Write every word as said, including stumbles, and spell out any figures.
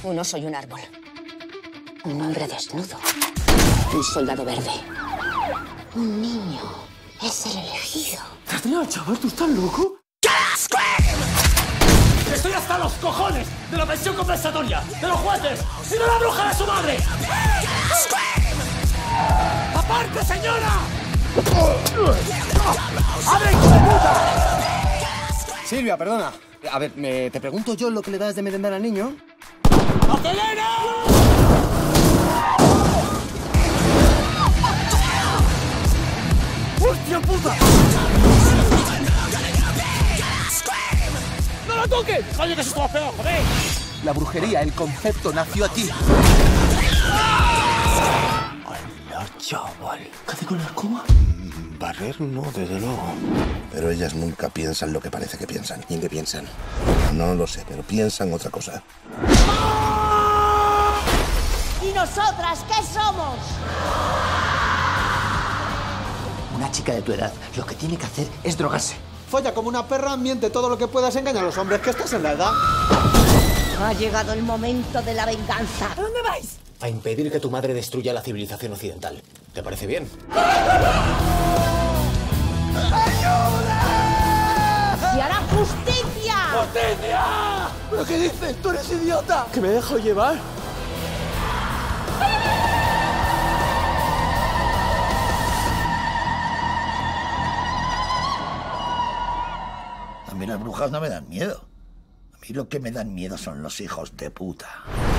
Un oso y un árbol. Un hombre desnudo. Un soldado verde. Un niño. Es el elegido. Adrián, chaval, ¿tú estás loco? ¡Estoy hasta los cojones de la pensión compensatoria, de los jueces y de la bruja de su madre! ¡Aparte, señora! ¡Abre, hijo de puta! Silvia, perdona. A ver, me, te pregunto yo lo que le das de merendar al niño. ¡Acelera! ¡Hostia puta! ¡No la toques! ¡Coño, que eso estuvo feo, joder! La brujería, el concepto, nació aquí. ¡Hola, chaval! ¿Qué hace con la escoba? Barrer no, desde luego. Pero ellas nunca piensan lo que parece que piensan. ¿Y en qué piensan? No lo sé, pero piensan otra cosa. ¿Y nosotras qué somos? Una chica de tu edad lo que tiene que hacer es drogarse. Folla como una perra, miente todo lo que puedas, engaña a los hombres, que estás en la edad. Ha llegado el momento de la venganza. ¿A dónde vais? A impedir que tu madre destruya la civilización occidental. ¿Te parece bien? ¡Se hará justicia! ¡Justicia! ¿Pero qué dices? ¿Tú eres idiota? ¿Que me dejo llevar? A mí las brujas no me dan miedo. A mí lo que me dan miedo son los hijos de puta.